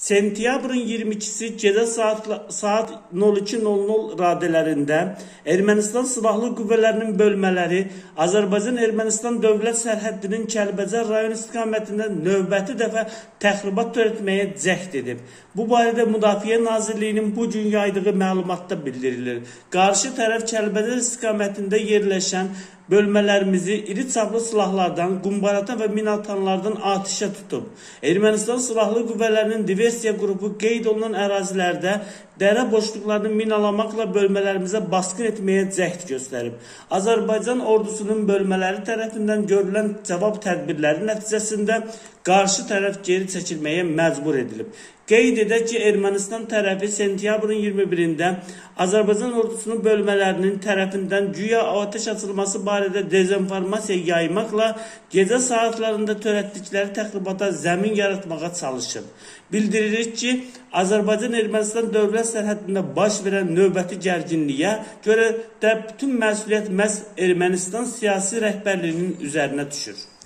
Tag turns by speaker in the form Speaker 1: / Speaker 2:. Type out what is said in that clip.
Speaker 1: Sentyabrın 22'si gecə saat 02:00 radələrində Ermənistan Silahlı Qüvvələrinin bölmələri Azərbaycan-Ermənistan dövlət sərhəddinin Kəlbəcər rayon istiqamətində növbəti dəfə təxribat törətməyə cəhd edib. Bu barədə Müdafiə Nazirliyinin bu gün yaydığı məlumatda bildirilir. Qarşı tərəf Kəlbəcər istiqamətində yerləşən bölmələrimizi iri çaplı silahlardan, qumbarata və minatanlardan atışa tutub. Ermənistan Silahlı Qüvvələrinin diversiya qrupu qeyd olunan ərazilərdə dərə boşluqlarını minalamaqla bölmələrimizə basqın etməyə cəhd göstərib. Azərbaycan ordusunun bölmələri tərəfindən görülən cavab tədbirləri nəticəsində qarşı tərəf geri çəkilməyə məcbur edilib. Qeyd edək ki, Ermənistan tərəfi sentyabrın 21-də Azərbaycan ordusunun bölmələrinin tərəfindən güya atəş açılması barədə dezinformasiya yaymaqla gecə saatlarında törətdikləri təxribata zəmin yaratmağa çalışıb. Bildiririk ki, Azərbaycan-Ermənistan dövlət sərhədində baş verən növbəti gərginliyə görə də bütün məsuliyyət məhz Ermənistan siyasi rəhbərliyinin üzərinə düşür.